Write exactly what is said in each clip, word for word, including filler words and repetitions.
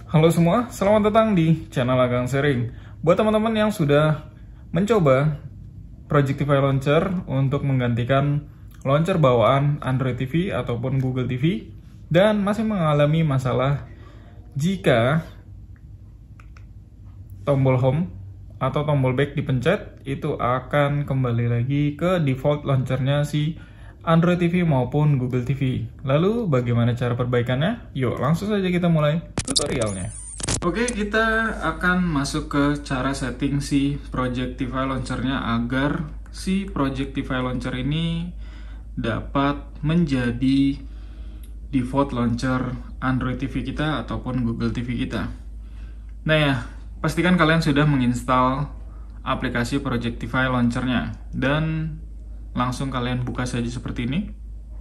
Halo semua, selamat datang di channel Agang Sharing. Buat teman-teman yang sudah mencoba Projectify Launcher untuk menggantikan launcher bawaan Android T V ataupun Google T V dan masih mengalami masalah jika tombol home atau tombol back dipencet, itu akan kembali lagi ke default launchernya si Android T V maupun Google T V. Lalu bagaimana cara perbaikannya? Yuk langsung saja kita mulai tutorialnya. Oke, kita akan masuk ke cara setting si Projectify Launcher-nya agar si Projectify Launcher ini dapat menjadi default launcher Android T V kita ataupun Google T V kita. Nah ya, pastikan kalian sudah menginstal aplikasi Projectify Launcher-nya dan langsung kalian buka saja seperti ini.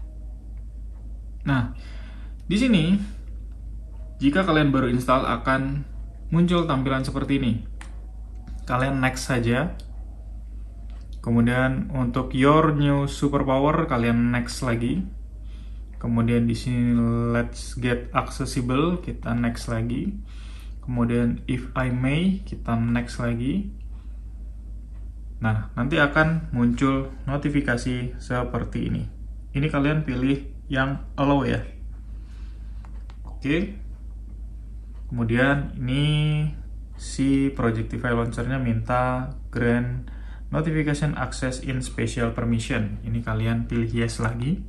Nah, di sini jika kalian baru install akan muncul tampilan seperti ini. Kalian next saja. Kemudian untuk your new superpower kalian next lagi. Kemudian di sini let's get accessible kita next lagi. Kemudian if I may kita next lagi. Nah, nanti akan muncul notifikasi seperti ini. Ini kalian pilih yang allow ya. Oke. Kemudian ini si Projectify Launcher-nya minta grant notification access in special permission. Ini kalian pilih yes lagi.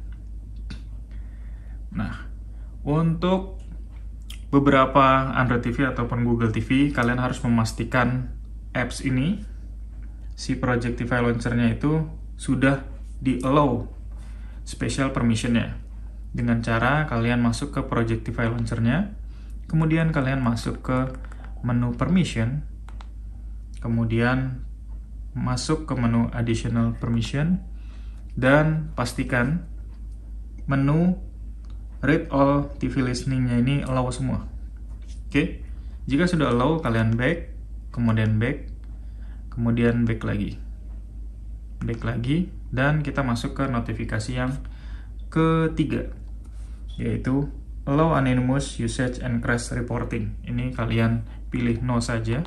Nah, untuk beberapa Android T V ataupun Google T V, kalian harus memastikan apps ini si Projectify Launcher-nya itu sudah di allow special permission-nya. Dengan cara kalian masuk ke Projectify Launcher-nya, kemudian kalian masuk ke menu permission, kemudian masuk ke menu additional permission, dan pastikan menu read all T V listening-nya ini allow semua. Oke, jika sudah allow, kalian back, kemudian back, kemudian back lagi, back lagi, dan kita masuk ke notifikasi yang ketiga, yaitu allow anonymous usage and crash reporting. Ini kalian pilih no saja.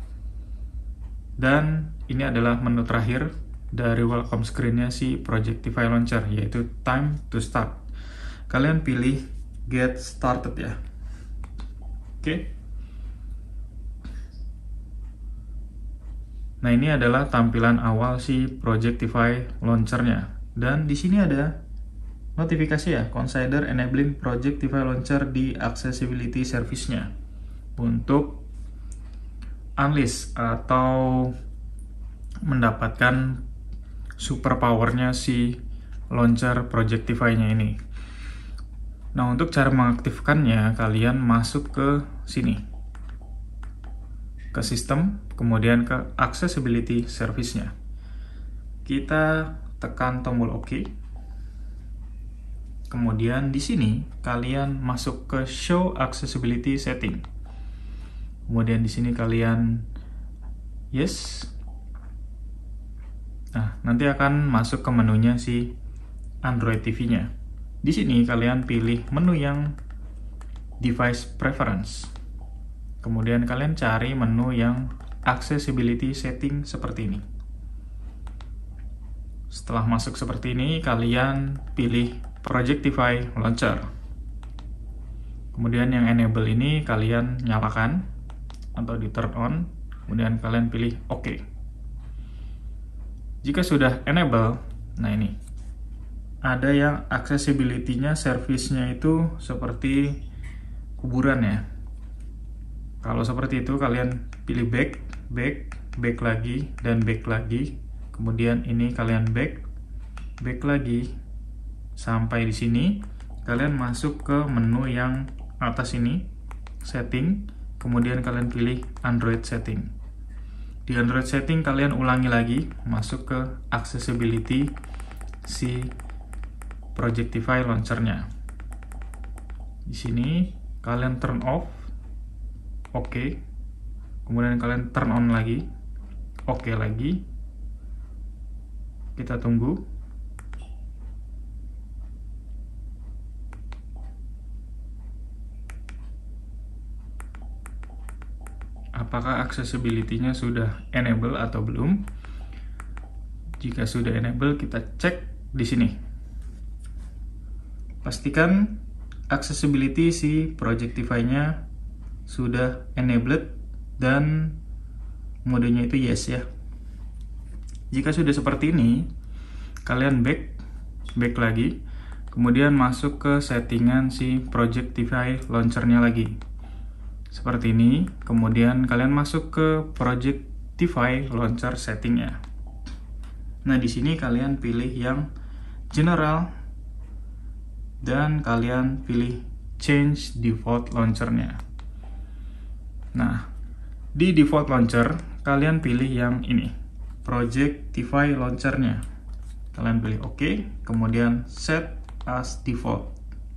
Dan ini adalah menu terakhir dari welcome screen-nya si Projectify Launcher, yaitu time to start. Kalian pilih get started ya. Oke. Nah, ini adalah tampilan awal si Projectify Launcher-nya. Dan di sini ada notifikasi ya, consider enabling Projectify Launcher di accessibility service-nya untuk unleash atau mendapatkan superpower-nya si launcher Projectify-nya ini. Nah, untuk cara mengaktifkannya, kalian masuk ke sini, ke sistem, kemudian ke accessibility service-nya. Kita tekan tombol OK. Kemudian di sini kalian masuk ke show accessibility setting. Kemudian di sini kalian yes. Nah, nanti akan masuk ke menunya si Android T V-nya. Di sini kalian pilih menu yang device preference. Kemudian kalian cari menu yang accessibility setting seperti ini. Setelah masuk seperti ini, kalian pilih Projectify Launcher. Kemudian yang enable ini kalian nyalakan atau di turn on. Kemudian kalian pilih OK. Jika sudah enable, nah ini ada yang accessibility-nya, service-nya itu seperti kuburan ya. Kalau seperti itu kalian pilih back, back, back lagi, dan back lagi. Kemudian ini kalian back, back lagi, sampai di sini. Kalian masuk ke menu yang atas ini, setting. Kemudian kalian pilih Android setting. Di Android setting kalian ulangi lagi, masuk ke accessibility si Projectify Launcher-nya. Di sini kalian turn off, oke. Okay. Kemudian kalian turn on lagi, oke okay lagi. Kita tunggu. apakah accessibility-nya sudah enable atau belum. Jika sudah enable, kita cek di sini. Pastikan accessibility si Projectify-nya sudah enabled dan modenya itu yes ya. Jika sudah seperti ini, kalian back, back lagi, kemudian masuk ke settingan si Projectify launcher-nya lagi. Seperti ini, kemudian kalian masuk ke Projectify launcher settingnya. Nah, di sini kalian pilih yang general dan kalian pilih change default launcher-nya. Nah, di default launcher kalian pilih yang ini, Projectify launcher-nya. Kalian pilih OK, kemudian set as default.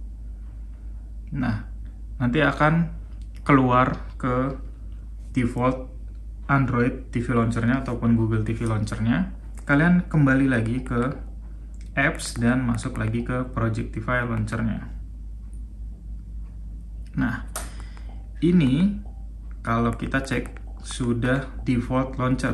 Nah, nanti akan keluar ke default Android T V launcher-nya ataupun Google T V launcher-nya. Kalian kembali lagi ke apps dan masuk lagi ke Projectify launcher-nya. Nah, ini kalau kita cek sudah default launcher.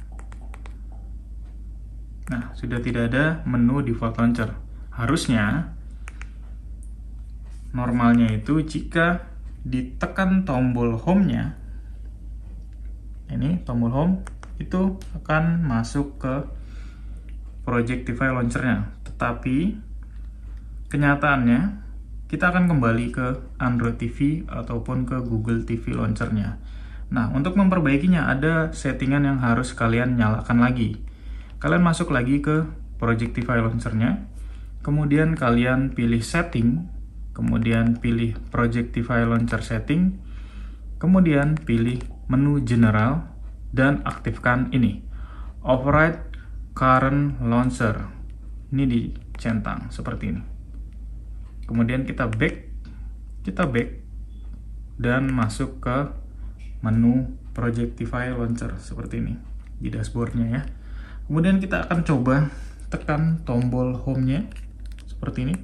Nah, sudah tidak ada menu default launcher. Harusnya normalnya itu jika ditekan tombol home-nya, ini tombol home, itu akan masuk ke Projectify launcher-nya. Tetapi kenyataannya kita akan kembali ke Android T V ataupun ke Google T V launcher-nya. Nah, untuk memperbaikinya ada settingan yang harus kalian nyalakan lagi. Kalian masuk lagi ke Projectify launcher-nya, kemudian kalian pilih setting, kemudian pilih Projectify launcher setting, kemudian pilih menu general dan aktifkan ini, override current launcher. Ini dicentang seperti ini. Kemudian kita back, kita back dan masuk ke menu Projectify launcher seperti ini di dashboardnya ya. Kemudian kita akan coba tekan tombol home-nya seperti ini.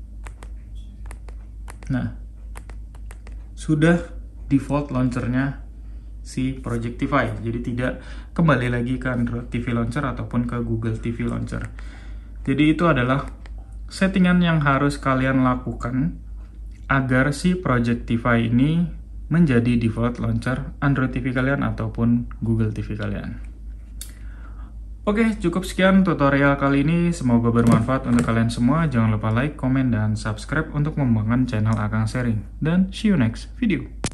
Nah, sudah default launcher-nya si Projectify, jadi tidak kembali lagi ke Android T V launcher ataupun ke Google T V launcher. Jadi itu adalah settingan yang harus kalian lakukan agar si Projectify ini menjadi default launcher Android T V kalian ataupun Google T V kalian. Oke, cukup sekian tutorial kali ini. Semoga bermanfaat untuk kalian semua. Jangan lupa like, komen, dan subscribe untuk mengembangkan channel Akang Sharing. Dan see you next video.